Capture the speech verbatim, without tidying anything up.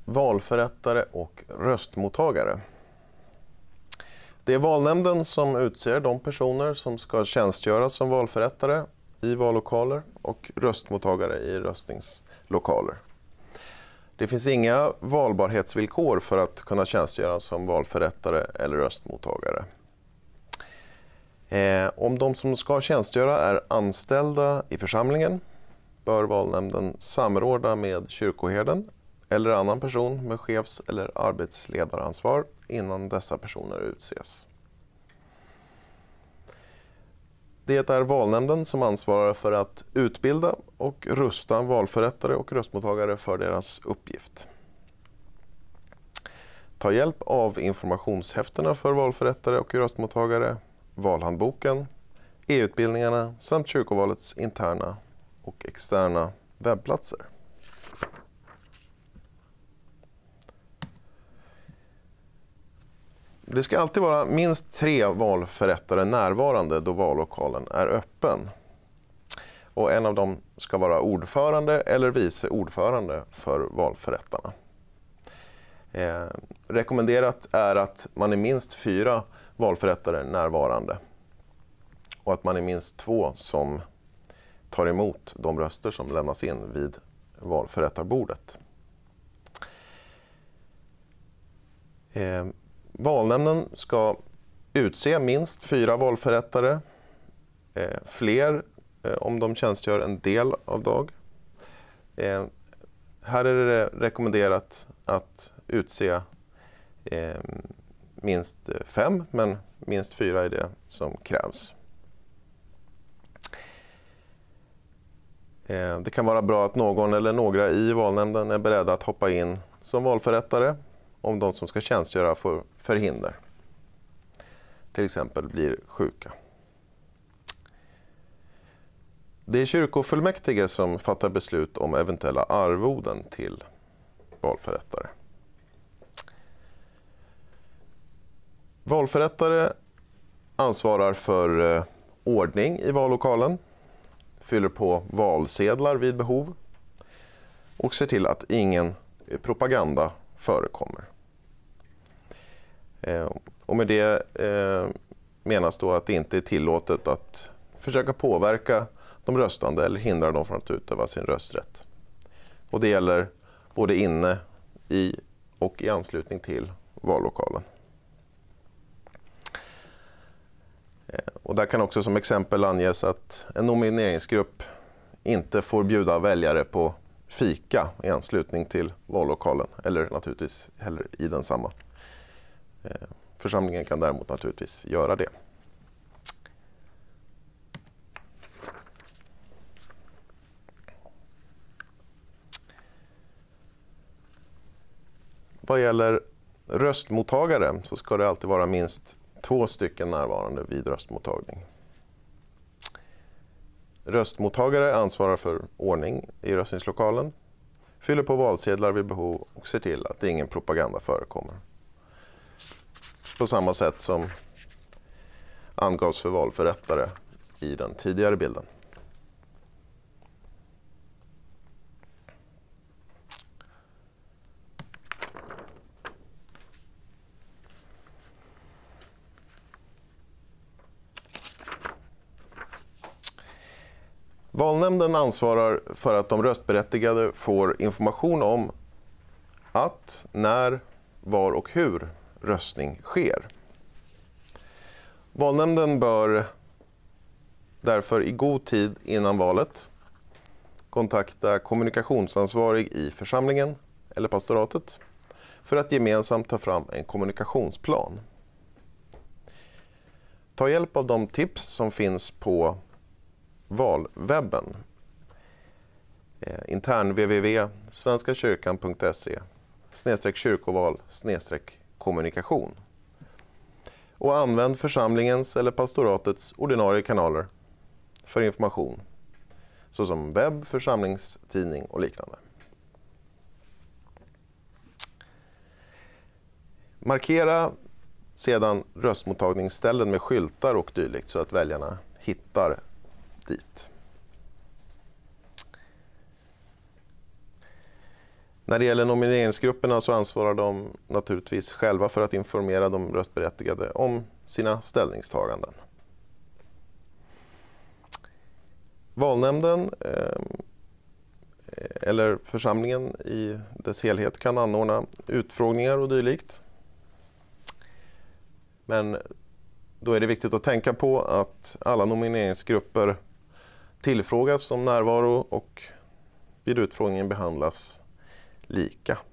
valförrättare och röstmottagare. Det är valnämnden som utser de personer som ska tjänstgöra som valförrättare i vallokaler och röstmottagare i röstningslokaler. Det finns inga valbarhetsvillkor för att kunna tjänstgöra som valförrättare eller röstmottagare. Eh, om de som ska tjänstgöra är anställda i församlingen bör valnämnden samråda med kyrkoherden eller annan person med chefs- eller arbetsledaransvar innan dessa personer utses. Det är valnämnden som ansvarar för att utbilda och rusta valförrättare och röstmottagare för deras uppgift. Ta hjälp av informationshäftena för valförrättare och röstmottagare, valhandboken, e-utbildningarna samt kyrkovalets interna och externa webbplatser. Det ska alltid vara minst tre valförrättare närvarande då vallokalen är öppen. Och en av dem ska vara ordförande eller vice ordförande för valförrättarna. Eh, rekommenderat är att man är minst fyra valförrättare närvarande. Och att man är minst två som tar emot de röster som lämnas in vid valförrättarbordet. Eh, Valnämnden ska utse minst fyra valförrättare, eh, fler eh, om de tjänstgör en del av dag. Eh, här är det rekommenderat att utse eh, minst fem, men minst fyra är det som krävs. Eh, det kan vara bra att någon eller några i valnämnden är beredda att hoppa in som valförrättare om de som ska tjänstgöra får förhinder. Till exempel blir sjuka. Det är kyrkofullmäktige som fattar beslut om eventuella arvoden till valförrättare. Valförrättare ansvarar för eh, ordning i vallokalen, fyller på valsedlar vid behov och ser till att ingen propaganda förekommer. Eh, och med det eh, menas då att det inte är tillåtet att försöka påverka de röstande eller hindra dem från att utöva sin rösträtt. Och det gäller både inne i och i anslutning till vallokalen. Eh, och där kan också som exempel anges att en nomineringsgrupp inte får bjuda väljare på fika i anslutning till vallokalen eller naturligtvis heller i densamma. Församlingen kan däremot naturligtvis göra det. Vad gäller röstmottagare så ska det alltid vara minst två stycken närvarande vid röstmottagning. Röstmottagare ansvarar för ordning i röstningslokalen, fyller på valsedlar vid behov och ser till att ingen propaganda förekommer. På samma sätt som angavs för valförrättare i den tidigare bilden. Valnämnden ansvarar för att de röstberättigade får information om att, när, var och hur röstning sker. Valnämnden bör därför i god tid innan valet kontakta kommunikationsansvarig i församlingen eller pastoratet för att gemensamt ta fram en kommunikationsplan. Ta hjälp av de tips som finns på valwebben. Eh, intern www punkt svenskakyrkan punkt se snedstreck kyrkoval snedstreck kommunikation. Och använd församlingens eller pastoratets ordinarie kanaler för information, såsom webb, församlingstidning och liknande. Markera sedan röstmottagningsställen med skyltar och dylikt så att väljarna hittar dit. När det gäller nomineringsgrupperna så ansvarar de naturligtvis själva för att informera de röstberättigade om sina ställningstaganden. Valnämnden eh, eller församlingen i dess helhet kan anordna utfrågningar och dylikt. Men då är det viktigt att tänka på att alla nomineringsgrupper tillfrågas om närvaro och vid utfrågningen behandlas lika.